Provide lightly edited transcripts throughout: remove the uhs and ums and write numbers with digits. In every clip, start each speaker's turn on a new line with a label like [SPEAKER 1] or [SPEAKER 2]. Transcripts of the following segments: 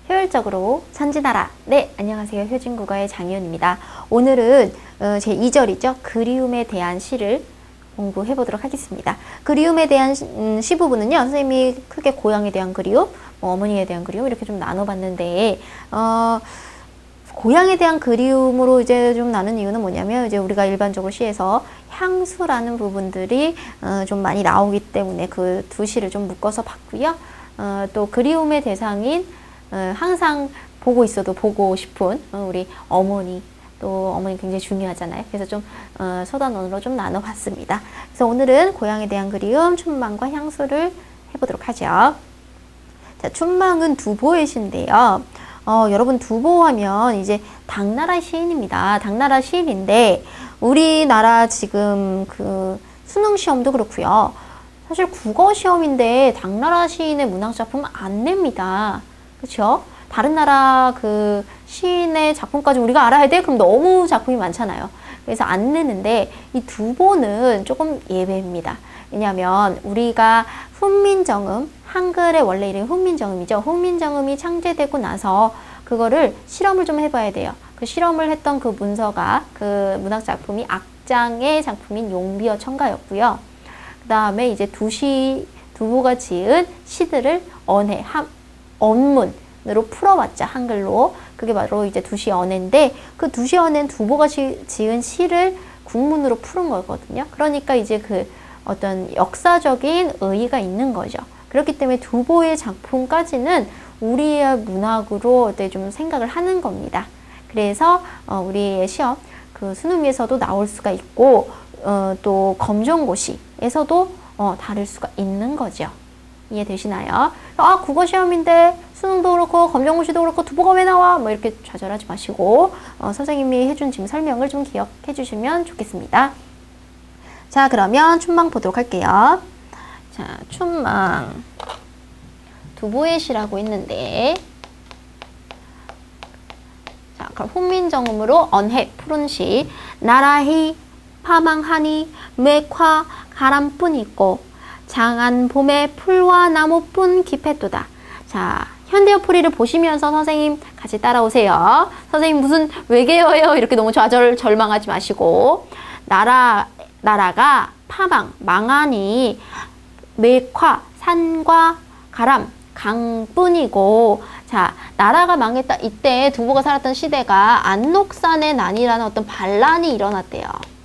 [SPEAKER 1] 효율적으로 전진하라. 네, 안녕하세요. 효진국어의 장희연입니다. 오늘은 제 2절이죠. 그리움에 대한 시를 공부해 보도록 하겠습니다. 그리움에 대한 시 부분은요, 선생님이 크게 고향에 대한 그리움, 어머니에 대한 그리움 이렇게 좀 나눠봤는데, 고향에 대한 그리움으로 이제 좀 나눈 이유는 뭐냐면, 이제 우리가 일반적으로 시에서 향수라는 부분들이 좀 많이 나오기 때문에 그 두 시를 좀 묶어서 봤고요. 또 그리움의 대상인 항상 보고 있어도 보고 싶은 우리 어머니, 또 어머니 굉장히 중요하잖아요. 그래서 좀 서단원으로 좀 나눠봤습니다. 그래서 오늘은 고향에 대한 그리움, 춘망과 향수를 해보도록 하죠. 자, 춘망은 두보의 시인데요. 여러분 두보 하면 이제 당나라 시인입니다. 당나라 시인인데 우리나라 지금 그 수능 시험도 그렇고요. 사실 국어 시험인데 당나라 시인의 문학 작품 안 냅니다. 그렇죠? 다른 나라 그 시인의 작품까지 우리가 알아야 돼? 그럼 너무 작품이 많잖아요. 그래서 안 내는데 이 두보는 조금 예외입니다. 왜냐하면 우리가 훈민정음, 한글의 원래 이름이 훈민정음이죠. 훈민정음이 창제되고 나서 그거를 실험을 좀 해봐야 돼요. 그 실험을 했던 그 문서가, 그 문학 작품이 악장의 작품인 용비어 청가였고요. 그 다음에 이제 두보가 지은 시들을 언문으로 풀어왔죠. 한글로. 그게 바로 이제 두시언해인데, 그 두시언해는 두보가 지은 시를 국문으로 풀은 거거든요. 그러니까 이제 그 어떤 역사적인 의의가 있는 거죠. 그렇기 때문에 두보의 작품까지는 우리의 문학으로 좀 생각을 하는 겁니다. 그래서 우리의 시험, 그 수능에서도 나올 수가 있고, 또 검정고시에서도 다룰 수가 있는 거죠. 이해되시나요? 국어 시험인데 수능도 그렇고 검정고시도 그렇고 두보가 왜 나와? 뭐 이렇게 좌절하지 마시고 선생님이 해준 지금 설명을 좀 기억해 주시면 좋겠습니다. 자, 그러면 춘망 보도록 할게요. 자, 춘망 두보의 시라고 했는데, 자, 그럼 훈민정음으로 언해 푸른 시. 나라히 파망하니 맥화 가람뿐 있고 장안 봄에 풀과 나무뿐 깊했도다. 자, 현대어풀이를 보시면서 선생님 같이 따라오세요. 선생님 무슨 외계어예요? 이렇게 너무 절망하지 마시고, 나라가 망하니 맥화 산과 가람 강뿐이고, 자, 나라가 망했다. 이때 두보가 살았던 시대가 안록산의 난이라는 어떤 반란이 일어났대요.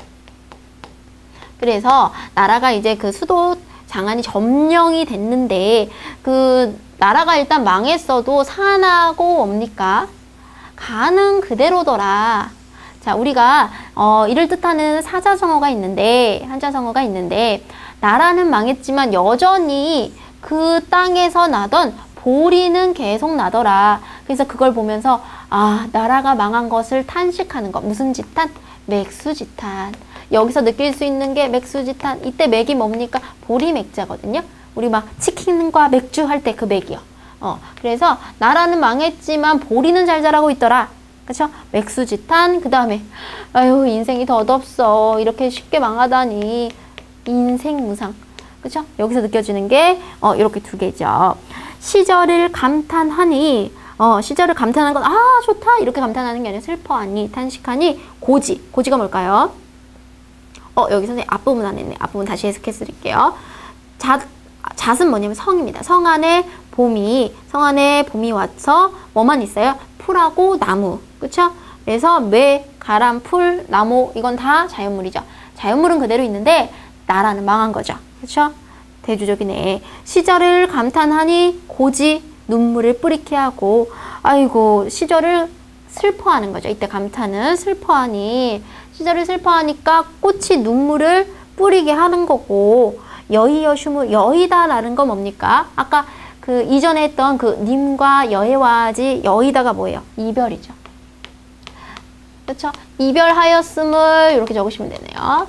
[SPEAKER 1] 그래서 나라가 이제 그 수도 장안이 점령이 됐는데, 그 나라가 일단 망했어도 산하고 뭡니까? 가는 그대로더라. 자, 우리가 이를 뜻하는 사자성어가 있는데, 한자성어가 있는데, 나라는 망했지만 여전히 그 땅에서 나던 보리는 계속 나더라. 그래서 그걸 보면서 나라가 망한 것을 탄식하는 것. 무슨 지탄? 맥수지탄. 여기서 느낄 수 있는 게 맥수지탄. 이때 맥이 뭡니까? 보리 맥자거든요. 우리 막 치킨과 맥주 할 때 그 맥이요. 그래서 나라는 망했지만 보리는 잘 자라고 있더라. 그쵸? 맥수지탄. 그 다음에 아유, 인생이 덧없어. 이렇게 쉽게 망하다니. 인생무상. 그쵸? 여기서 느껴지는 게 이렇게 두 개죠. 시절을 감탄하니, 시절을 감탄하는 건 좋다 이렇게 감탄하는 게 아니라 슬퍼하니, 탄식하니, 고지가 뭘까요? 여기 선생님 앞부분 안 했네. 앞부분 다시 해석해 드릴게요. 잣은 뭐냐면 성입니다. 성 안에 봄이 와서 뭐만 있어요? 풀하고 나무. 그쵸? 그래서 매, 가람, 풀, 나무 이건 다 자연물이죠. 자연물은 그대로 있는데 나라는 망한 거죠. 그쵸? 대조적이네. 시절을 감탄하니 고지, 눈물을 뿌리게 하고, 아이고, 시절을 슬퍼하는 거죠. 이때 감탄은 슬퍼하니, 시절을 슬퍼하니까 꽃이 눈물을 뿌리게 하는 거고, 여의여슈무, 여의다라는 건 뭡니까? 아까 그 이전에 했던 그 님과 여해와지, 여의다가 뭐예요? 이별이죠. 그렇죠? 이별하였음을 이렇게 적으시면 되네요.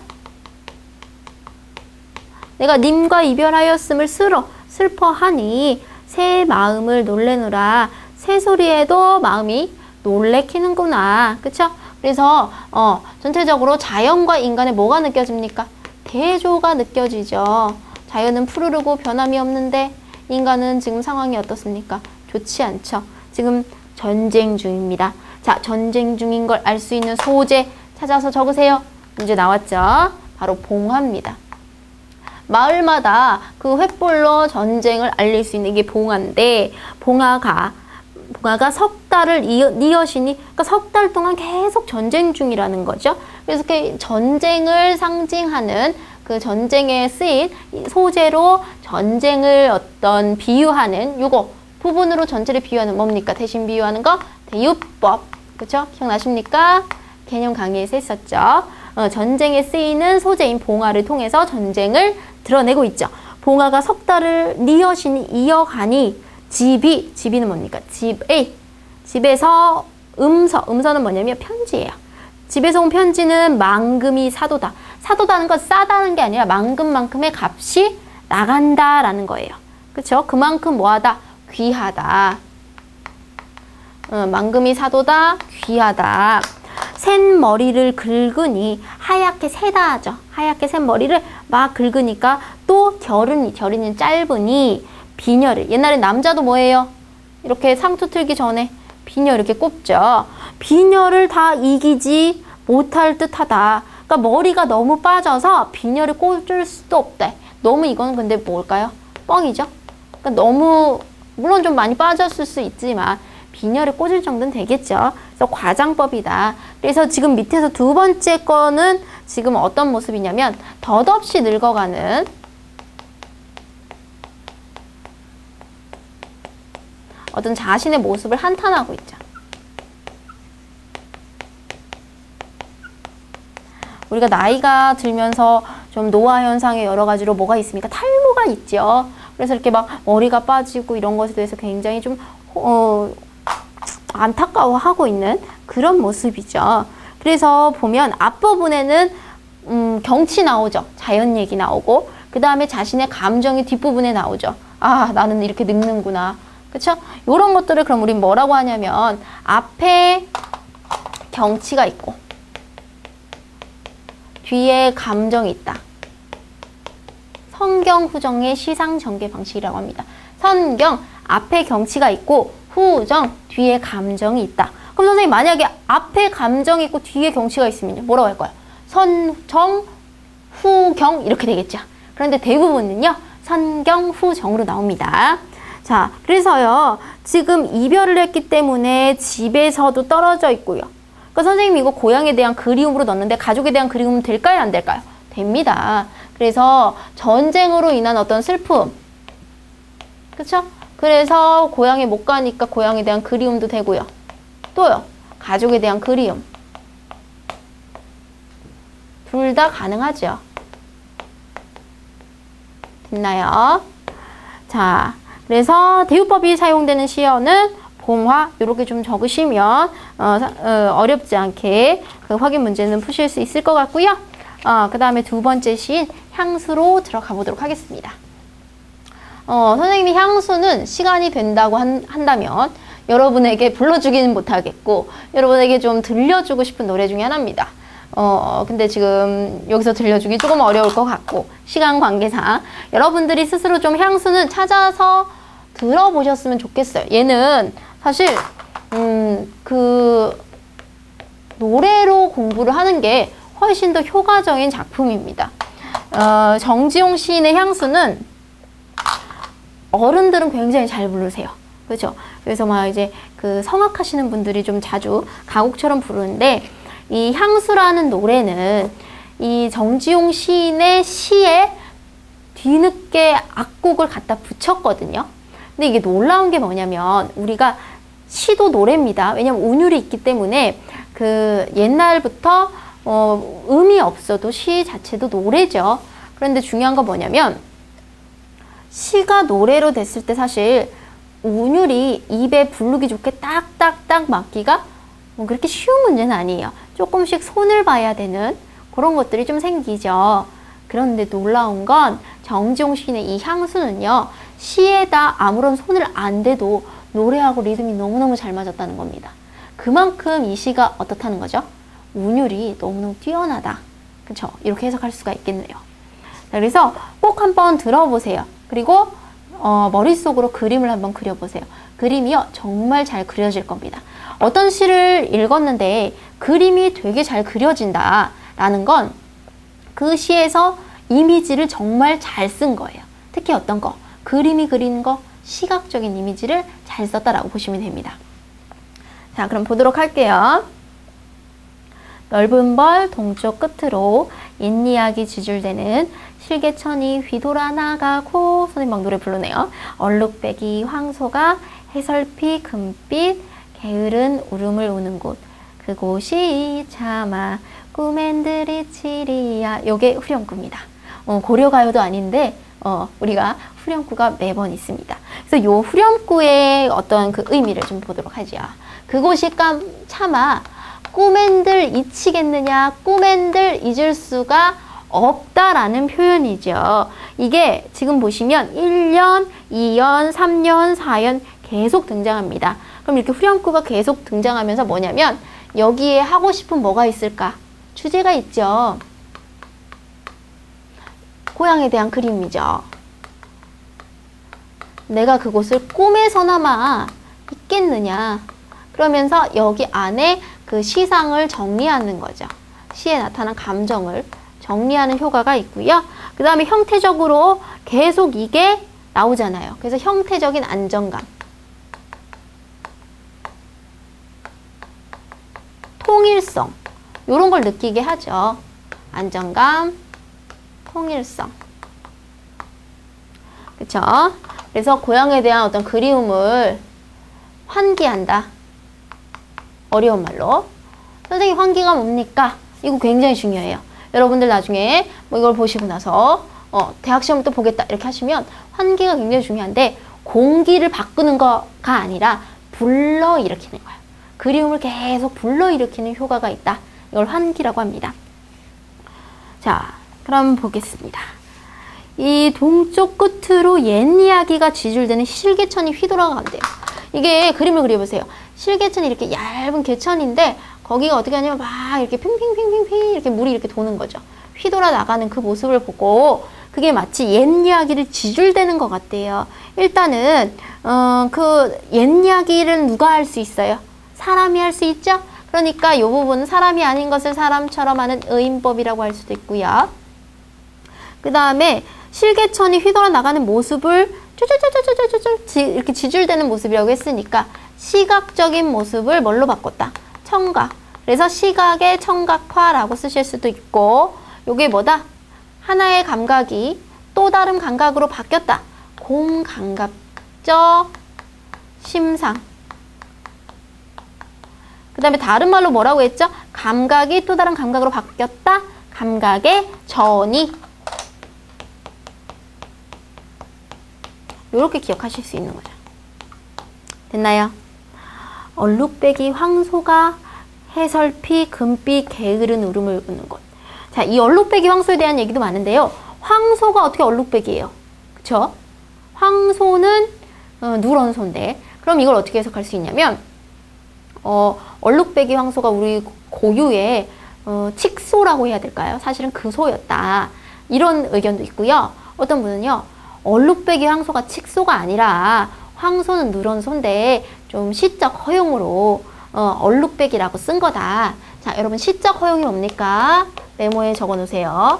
[SPEAKER 1] 내가 님과 이별하였음을 슬퍼하니 새 마음을 놀래느라 새소리에도 마음이 놀래키는구나. 그쵸? 그래서 전체적으로 자연과 인간의 뭐가 느껴집니까? 대조가 느껴지죠. 자연은 푸르르고 변함이 없는데 인간은 지금 상황이 어떻습니까? 좋지 않죠. 지금 전쟁 중입니다. 자, 전쟁 중인 걸 알 수 있는 소재 찾아서 적으세요. 문제 나왔죠? 바로 봉화입니다. 마을마다 그 횃불로 전쟁을 알릴 수 있는 이게 봉화인데, 봉화가 석 달을 이어시니, 그러니까 석 달 동안 계속 전쟁 중이라는 거죠. 그래서 그 전쟁을 상징하는 그 전쟁에 쓰인 소재로 전쟁을 어떤 비유하는 요거 부분으로 전체를 비유하는 뭡니까? 대신 비유하는 거 대유법. 그쵸? 기억나십니까? 개념 강의에서 했었죠. 전쟁에 쓰이는 소재인 봉화를 통해서 전쟁을 드러내고 있죠. 봉화가 석 달을 이어시니 이어가니 집이는 뭡니까? 집에서 음서는 뭐냐면 편지예요. 집에서 온 편지는 망금이 사도다. 사도다는 건 싸다는 게 아니라 망금만큼의 값이 나간다라는 거예요. 그쵸? 그만큼 뭐하다? 귀하다. 망금이 사도다, 귀하다. 센 머리를 긁으니 하얗게 새다 하죠. 하얗게 센 머리를 막 긁으니까 또 결은이 짧으니 비녀를, 옛날에 남자도 뭐예요? 이렇게 상투 틀기 전에 비녀 이렇게 꼽죠. 비녀를 다 이기지 못할 듯하다. 그러니까 머리가 너무 빠져서 비녀를 꽂을 수도 없대. 너무 이건 근데 뭘까요? 뻥이죠. 그러니까 너무 물론 좀 많이 빠졌을 수 있지만 비녀를 꽂을 정도는 되겠죠. 그래서 과장법이다. 그래서 지금 밑에서 두 번째 거는 지금 어떤 모습이냐면 덧없이 늙어가는 어떤 자신의 모습을 한탄하고 있죠. 우리가 나이가 들면서 좀 노화 현상의 여러 가지로 뭐가 있습니까? 탈모가 있죠. 그래서 이렇게 막 머리가 빠지고 이런 것에 대해서 굉장히 좀 안타까워하고 있는 그런 모습이죠. 그래서 보면 앞부분에는 경치 나오죠. 자연 얘기 나오고, 그 다음에 자신의 감정이 뒷부분에 나오죠. 아, 나는 이렇게 늙는구나. 그쵸? 이런 것들을 그럼 우린 뭐라고 하냐면 앞에 경치가 있고 뒤에 감정이 있다. 선경후정의 시상전개 방식이라고 합니다. 선경, 앞에 경치가 있고 후정, 뒤에 감정이 있다. 그럼 선생님 만약에 앞에 감정이 있고 뒤에 경치가 있으면요. 뭐라고 할까요? 선정, 후경 이렇게 되겠죠. 그런데 대부분은요. 선경, 후정으로 나옵니다. 자, 그래서요. 지금 이별을 했기 때문에 집에서도 떨어져 있고요. 그러니까 선생님이 이거 고향에 대한 그리움으로 넣었는데 가족에 대한 그리움은 될까요? 안 될까요? 됩니다. 그래서 전쟁으로 인한 어떤 슬픔, 그쵸? 그래서 고향에 못 가니까 고향에 대한 그리움도 되고요. 또요, 가족에 대한 그리움. 둘 다 가능하죠. 됐나요? 자, 그래서 대유법이 사용되는 시어는 봉화 이렇게 좀 적으시면 어렵지 않게 그 확인 문제는 푸실 수 있을 것 같고요. 그 다음에 두 번째 시인 향수로 들어가 보도록 하겠습니다. 선생님이 향수는 시간이 된다고 한다면 여러분에게 불러주기는 못하겠고 여러분에게 좀 들려주고 싶은 노래 중에 하나입니다. 근데 지금 여기서 들려주기 조금 어려울 것 같고 시간 관계상 여러분들이 스스로 좀 향수는 찾아서 들어보셨으면 좋겠어요. 얘는 사실 그 노래로 공부를 하는 게 훨씬 더 효과적인 작품입니다. 정지용 시인의 향수는 어른들은 굉장히 잘 부르세요. 그렇죠? 그래서 막 이제 그 성악하시는 분들이 좀 자주 가곡처럼 부르는데 이 향수라는 노래는 이 정지용 시인의 시에 뒤늦게 악곡을 갖다 붙였거든요. 근데 이게 놀라운 게 뭐냐면 우리가 시도 노래입니다. 왜냐면 운율이 있기 때문에 그 옛날부터 음이 없어도 시 자체도 노래죠. 그런데 중요한 건 뭐냐면 시가 노래로 됐을 때 사실 운율이 입에 부르기 좋게 딱딱딱 맞기가 뭐 그렇게 쉬운 문제는 아니에요. 조금씩 손을 봐야 되는 그런 것들이 좀 생기죠. 그런데 놀라운 건 정지용 시인의 이 향수는요. 시에다 아무런 손을 안 대도 노래하고 리듬이 너무너무 잘 맞았다는 겁니다. 그만큼 이 시가 어떻다는 거죠? 운율이 너무너무 뛰어나다. 그쵸? 이렇게 해석할 수가 있겠네요. 자, 그래서 꼭 한번 들어보세요. 그리고 머릿속으로 그림을 한번 그려보세요. 그림이요 정말 잘 그려질 겁니다. 어떤 시를 읽었는데 그림이 되게 잘 그려진다 라는 건 그 시에서 이미지를 정말 잘 쓴 거예요. 특히 어떤 거? 그림이 그리는 거, 시각적인 이미지를 잘 썼다라고 보시면 됩니다. 자, 그럼 보도록 할게요. 넓은 벌 동쪽 끝으로 옛이야기 지줄대는 실개천이 휘돌아 나가고, 선생님 막 노래 부르네요. 얼룩배기 황소가 해설피 금빛 게으른 울음을 우는 곳, 그곳이 차마 꿈엔들이 치리야. 요게 후렴구입니다. 고려가요도 아닌데 우리가 후렴구가 매번 있습니다. 그래서 요 후렴구의 어떤 그 의미를 좀 보도록 하죠. 그곳이 차마 꿈엔들 잊히겠느냐, 꿈엔들 잊을 수가 없다라는 표현이죠. 이게 지금 보시면 1년, 2년, 3년, 4년 계속 등장합니다. 그럼 이렇게 후렴구가 계속 등장하면서 뭐냐면 여기에 하고 싶은 뭐가 있을까? 주제가 있죠. 고향에 대한 그림이죠. 내가 그곳을 꿈에서나마 있겠느냐. 그러면서 여기 안에 그 시상을 정리하는 거죠. 시에 나타난 감정을 정리하는 효과가 있고요. 그 다음에 형태적으로 계속 이게 나오잖아요. 그래서 형태적인 안정감. 통일성. 이런 걸 느끼게 하죠. 안정감, 통일성. 그쵸? 그래서 고향에 대한 어떤 그리움을 환기한다. 어려운 말로. 선생님, 환기가 뭡니까? 이거 굉장히 중요해요. 여러분들 나중에 뭐 이걸 보시고 나서 대학 시험을 또 보겠다 이렇게 하시면 환기가 굉장히 중요한데 공기를 바꾸는 거가 아니라 불러일으키는 거예요. 그리움을 계속 불러일으키는 효과가 있다. 이걸 환기라고 합니다. 자, 그럼 보겠습니다. 이 동쪽 끝으로 옛이야기가 지줄대는 실개천이 휘돌아간대요. 이게 그림을 그려보세요. 실개천이 이렇게 얇은 개천인데 거기가 어떻게 하냐면 막 이렇게 핑핑핑핑핑 이렇게 물이 이렇게 도는 거죠. 휘돌아 나가는 그 모습을 보고 그게 마치 옛이야기를 지줄대는 것 같대요. 일단은 그 옛이야기를 누가 할 수 있어요? 사람이 할 수 있죠? 그러니까 이 부분은 사람이 아닌 것을 사람처럼 하는 의인법이라고 할 수도 있고요. 그 다음에 실개천이 휘돌아 나가는 모습을 쭈쭈쭈쭈쭈쭈 이렇게 지줄대는 모습이라고 했으니까 시각적인 모습을 뭘로 바꿨다? 청각. 그래서 시각의 청각화라고 쓰실 수도 있고, 요게 뭐다? 하나의 감각이 또 다른 감각으로 바뀌었다. 공감각적 심상. 그 다음에 다른 말로 뭐라고 했죠? 감각이 또 다른 감각으로 바뀌었다. 감각의 전이. 이렇게 기억하실 수 있는 거죠. 됐나요? 얼룩배기 황소가 해설피 금빛 게으른 울음을 우는 곳. 자, 이 얼룩배기 황소에 대한 얘기도 많은데요. 황소가 어떻게 얼룩배기예요? 그쵸? 황소는 누런 소인데, 그럼 이걸 어떻게 해석할 수 있냐면 얼룩배기 황소가 우리 고유의 칙소라고 해야 될까요? 사실은 그 소였다. 이런 의견도 있고요. 어떤 분은요, 얼룩배기 황소가 칙소가 아니라 황소는 누런 소인데 좀 시적 허용으로 얼룩배기라고 쓴 거다. 자, 여러분 시적 허용이 뭡니까? 메모에 적어 놓으세요.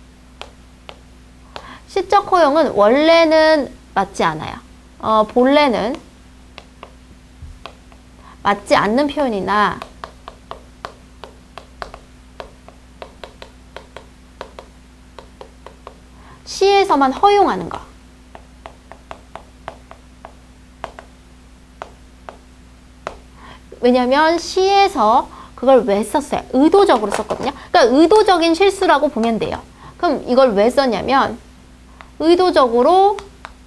[SPEAKER 1] 시적 허용은 원래는 맞지 않아요. 본래는 맞지 않는 표현이나 시에서만 허용하는 거. 왜냐면 시에서 그걸 왜 썼어요? 의도적으로 썼거든요. 그러니까 의도적인 실수라고 보면 돼요. 그럼 이걸 왜 썼냐면 의도적으로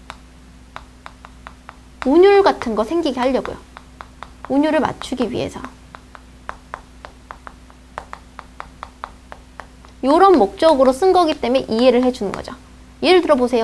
[SPEAKER 1] 운율 같은 거 생기게 하려고요. 운율을 맞추기 위해서. 이런 목적으로 쓴 거기 때문에 이해를 해주는 거죠. 예를 들어 보세요.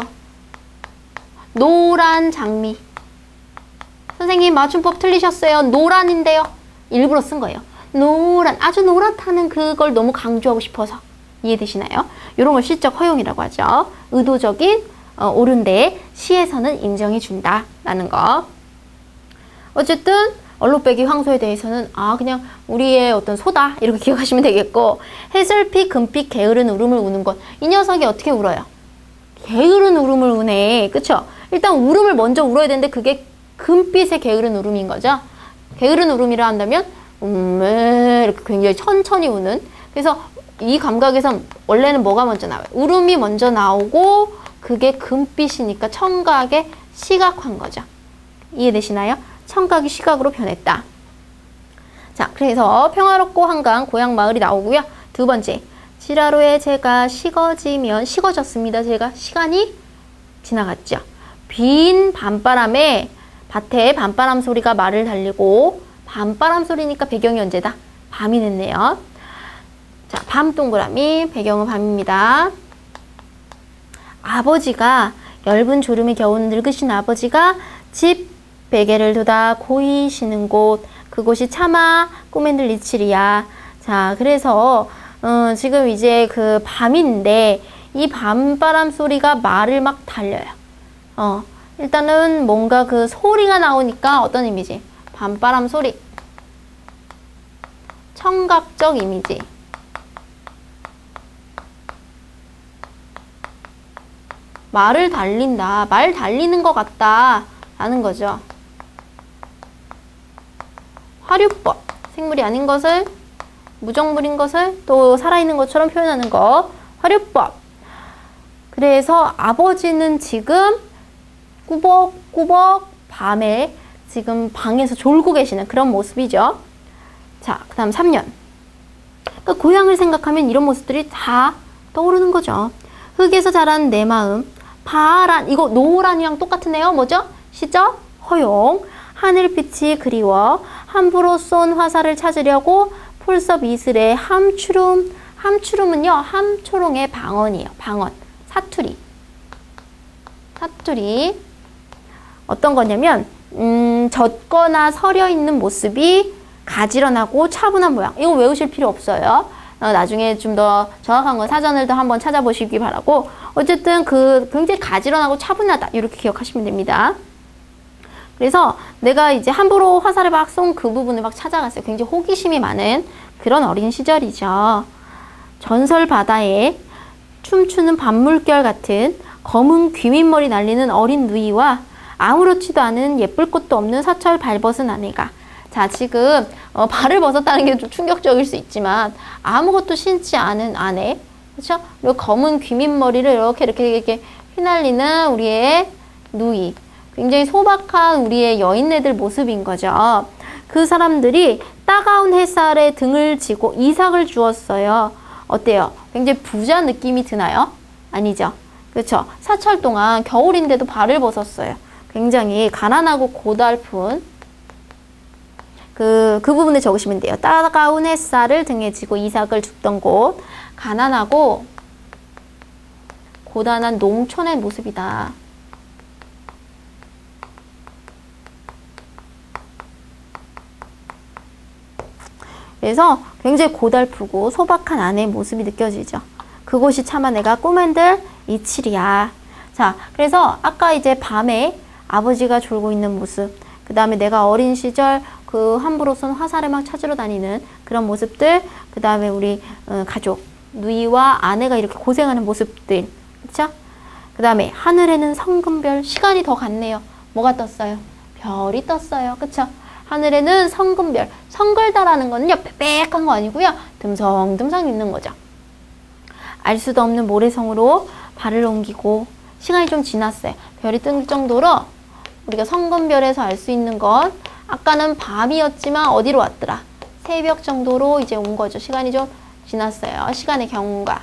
[SPEAKER 1] 노란 장미. 선생님 맞춤법 틀리셨어요. 노란인데요. 일부러 쓴 거예요. 노란, 아주 노랗다는 그걸 너무 강조하고 싶어서. 이해되시나요? 이런 걸 시적 허용이라고 하죠. 의도적인 옳은데 시에서는 인정해 준다라는 거. 어쨌든 얼룩배기 황소에 대해서는 그냥 우리의 어떤 소다 이렇게 기억하시면 되겠고, 해설피 금빛 게으른 울음을 우는 것. 이 녀석이 어떻게 울어요? 게으른 울음을 우네. 그쵸? 일단 울음을 먼저 울어야 되는데 그게 금빛의 게으른 울음인 거죠. 게으른 울음이라 한다면 이렇게 굉장히 천천히 우는. 그래서 이 감각에선 원래는 뭐가 먼저 나와요? 울음이 먼저 나오고 그게 금빛이니까 청각에 시각한 거죠. 이해되시나요? 청각이 시각으로 변했다. 자, 그래서 평화롭고 한강 고향 마을이 나오고요. 두 번째, 지라로에 제가 식어지면, 식어졌습니다. 제가 시간이 지나갔죠. 빈 밤바람에 밭에 밤바람 소리가 말을 달리고, 밤바람 소리니까 배경이 언제다? 밤이 됐네요. 자, 밤 동그라미, 배경은 밤입니다. 아버지가, 엷은 졸음이 겨운 늙으신 아버지가 집 베개를 두다 고이시는 곳, 그곳이 차마 꿈엔들 이칠이야. 자, 그래서 지금 이제 그 밤인데 이 밤바람 소리가 말을 막 달려요. 일단은 뭔가 그 소리가 나오니까 어떤 이미지? 밤바람 소리. 청각적 이미지. 말을 달린다. 말 달리는 것 같다. 라는 거죠. 화류법. 생물이 아닌 것을, 무정물인 것을 또 살아있는 것처럼 표현하는 것. 화류법. 그래서 아버지는 지금 꾸벅꾸벅 밤에 지금 방에서 졸고 계시는 그런 모습이죠. 자, 그 다음 3년. 그러니까 고향을 생각하면 이런 모습들이 다 떠오르는 거죠. 흙에서 자란 내 마음. 파란, 이거 노란이랑 똑같으네요. 뭐죠? 시적, 허용. 하늘빛이 그리워. 함부로 쏜 화살을 찾으려고 폴섭 이슬의 함추름. 함추름은요, 함초롱의 방언이에요. 방언. 사투리. 사투리. 어떤 거냐면, 젖거나 서려 있는 모습이 가지런하고 차분한 모양. 이거 외우실 필요 없어요. 나중에 좀 더 정확한 건 사전을 더 한번 찾아보시기 바라고, 어쨌든 그 굉장히 가지런하고 차분하다 이렇게 기억하시면 됩니다. 그래서 내가 이제 함부로 화살을 막 쏜 그 부분을 막 찾아갔어요. 굉장히 호기심이 많은 그런 어린 시절이죠. 전설 바다에 춤추는 밤물결 같은 검은 귀밑머리 날리는 어린 누이와 아무렇지도 않은 예쁠 것도 없는 사철 발벗은 아내가. 자, 지금 발을 벗었다는 게 좀 충격적일 수 있지만 아무것도 신지 않은 아내, 그렇죠? 그리고 검은 귀밑머리를 이렇게 휘날리는 우리의 누이. 굉장히 소박한 우리의 여인네들 모습인 거죠. 그 사람들이 따가운 햇살에 등을 지고 이삭을 주었어요. 어때요? 굉장히 부자 느낌이 드나요? 아니죠. 그렇죠? 사철 동안 겨울인데도 발을 벗었어요. 굉장히 가난하고 고달픈 그 부분에 적으시면 돼요. 따가운 햇살을 등에 지고 이삭을 줍던 곳. 가난하고 고단한 농촌의 모습이다. 그래서 굉장히 고달프고 소박한 아내의 모습이 느껴지죠. 그곳이 차마 내가 꿈엔들 이칠이야. 자, 그래서 아까 이제 밤에 아버지가 졸고 있는 모습, 그 다음에 내가 어린 시절 그 함부로 쏜 화살을 막 찾으러 다니는 그런 모습들, 그 다음에 우리 가족, 누이와 아내가 이렇게 고생하는 모습들, 그쵸? 그 다음에 하늘에는 성금별, 시간이 더 갔네요. 뭐가 떴어요? 별이 떴어요. 그쵸? 하늘에는 성금별, 성글다라는 거는요, 빽빽한 거 아니고요, 듬성듬성 있는 거죠. 알 수도 없는 모래성으로 발을 옮기고 시간이 좀 지났어요. 별이 뜬 정도로 우리가 성금별에서 알 수 있는 건 아까는 밤이었지만 어디로 왔더라? 새벽 정도로 이제 온 거죠. 시간이 좀 지났어요. 시간의 경과.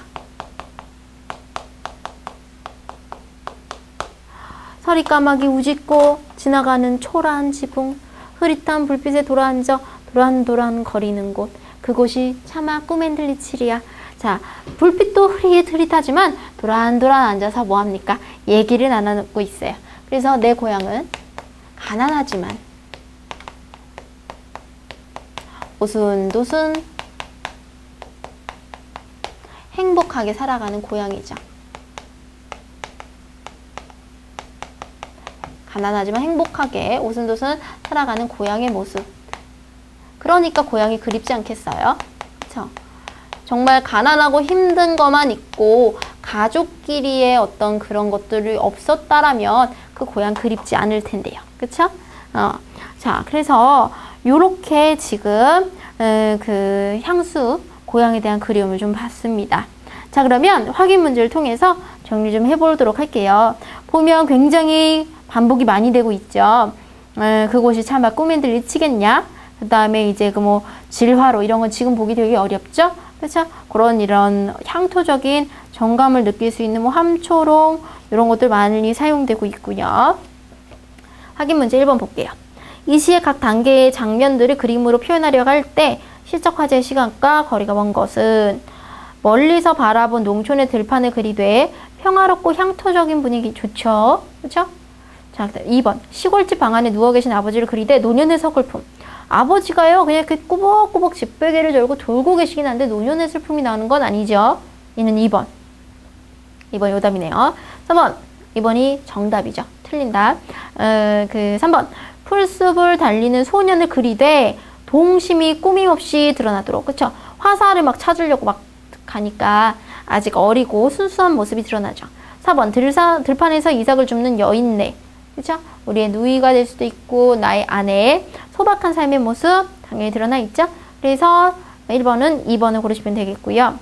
[SPEAKER 1] 서리까마귀 우짖고 지나가는 초라한 지붕, 흐릿한 불빛에 돌아앉아 도란도란 거리는 곳, 그곳이 차마 꿈엔들리칠이야. 자, 불빛도 흐릿흐릿하지만 도란도란 앉아서 뭐합니까? 얘기를 나누고 있어요. 그래서 내 고향은 가난하지만 오순도순 행복하게 살아가는 고향이죠. 가난하지만 행복하게 오순도순 살아가는 고향의 모습. 그러니까 고향이 그립지 않겠어요? 그쵸? 정말 가난하고 힘든 것만 있고 가족끼리의 어떤 그런 것들이 없었다라면 그 고향 그립지 않을 텐데요. 그쵸? 자, 그래서 요렇게 지금 그 향수 고향에 대한 그리움을 좀 봤습니다. 자, 그러면 확인 문제를 통해서 정리 좀 해보도록 할게요. 보면 굉장히 반복이 많이 되고 있죠. 그곳이 차마 꿈엔들 일치겠냐? 그 다음에 이제 그 뭐 질화로 이런 건 지금 보기 되게 어렵죠? 그렇죠? 그런 이런 향토적인 정감을 느낄 수 있는 뭐 함초롱 이런 것들 많이 사용되고 있고요. 확인 문제 1번 볼게요. 이 시의 각 단계의 장면들을 그림으로 표현하려고 할 때 시적 화제의 시간과 거리가 먼 것은 멀리서 바라본 농촌의 들판을 그리되 평화롭고 향토적인 분위기 좋죠. 그렇죠? 자, 2번 시골집 방 안에 누워 계신 아버지를 그리되 노년의 서글픔. 아버지가요 그냥 이렇게 꾸벅꾸벅 집베개를 열고 돌고 계시긴 한데 노년의 슬픔이 나는 건 아니죠. 이는 2번. 2번 요답이네요. 3번. 2번이 정답이죠. 틀린 답. 3번. 풀숲을 달리는 소년을 그리되 동심이 꾸밈없이 드러나도록. 그쵸? 화살을 막 찾으려고 막 가니까 아직 어리고 순수한 모습이 드러나죠. 4번. 들판에서 이삭을 줍는 여인네. 그쵸? 우리의 누이가 될 수도 있고 나의 아내의 소박한 삶의 모습 당연히 드러나 있죠. 그래서 1번은 2번을 고르시면 되겠고요.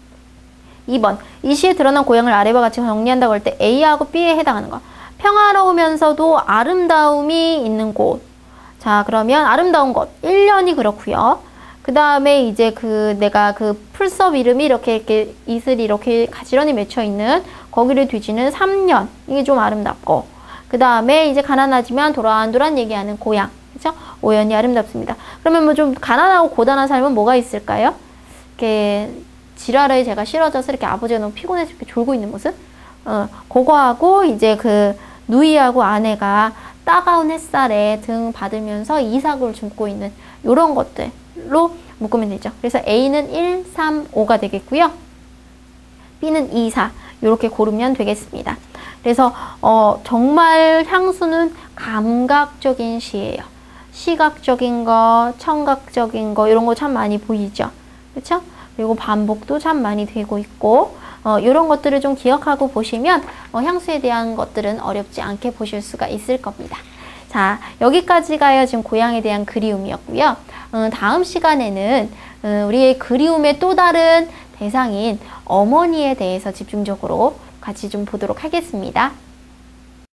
[SPEAKER 1] 2번. 이 시에 드러난 고향을 아래와 같이 정리한다고 할 때 A하고 B에 해당하는 거. 평화로우면서도 아름다움이 있는 곳. 자, 그러면 아름다운 곳 1년이 그렇고요. 그 다음에 이제 내가 풀숲 이름이 이렇게 이슬이 이렇게 가지런히 맺혀 있는 거기를 뒤지는 3년. 이게 좀 아름답고. 그 다음에 이제 가난하지만 도란도란 얘기하는 고향. 그죠? 5년이 아름답습니다. 그러면 뭐 좀 가난하고 고단한 삶은 뭐가 있을까요? 이렇게 지랄을 제가 싫어져서 이렇게 아버지가 너무 피곤해서 이렇게 졸고 있는 모습? 그거하고 이제 누이하고 아내가 따가운 햇살에 등 받으면서 이삭을 줍고 있는 이런 것들로 묶으면 되죠. 그래서 A는 1, 3, 5가 되겠고요. B는 2, 4 이렇게 고르면 되겠습니다. 그래서 정말 향수는 감각적인 시예요. 시각적인 거, 청각적인 거 이런 거 참 많이 보이죠. 그렇죠? 그리고 반복도 참 많이 되고 있고 이런 것들을 좀 기억하고 보시면 향수에 대한 것들은 어렵지 않게 보실 수가 있을 겁니다. 자, 여기까지가 지금 고향에 대한 그리움이었고요. 다음 시간에는 우리의 그리움의 또 다른 대상인 어머니에 대해서 집중적으로 같이 좀 보도록 하겠습니다.